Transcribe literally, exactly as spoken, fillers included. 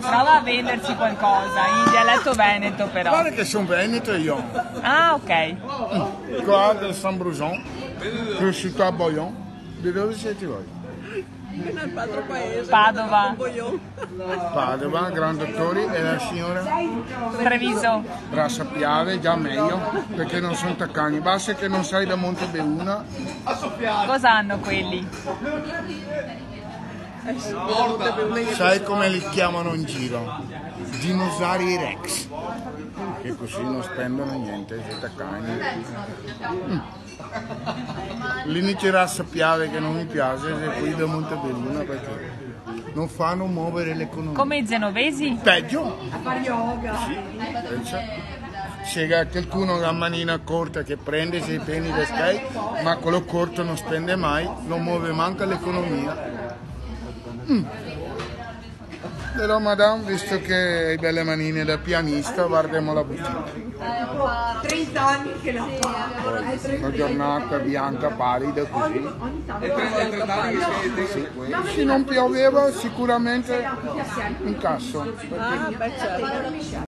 Prova a venderci qualcosa, in dialetto veneto però. Guarda che sono veneto io. Ah, ok. Qua del San Bruson, cresciuto a Boyon. Di dove siete voi? Nel padro paese. Padova. Padova, Gran Dottori e la signora? Treviso. Rassa Piave, già meglio, perché non sono taccani. Basta che non sai da Montebeuna. Cosa hanno quelli? Sai come li chiamano in giro? Dinosauri Rex. Che così non spendono niente, sono taccani. Mm. L'unica razza Piave che non mi piace è qui da Montebelluna perché non fanno muovere l'economia. Come i genovesi? Peggio. A fare yoga. Se qualcuno ha la manina corta che prende sei penny da stai, ma quello corto non spende mai, non muove manca l'economia. Mm. Però madame, visto che hai belle manine da pianista, guardiamo la boutique. trenta anni che la fa. Una giornata bianca pallida così. Sì. Se non pioveva sicuramente incasso. Ah, beh, certo.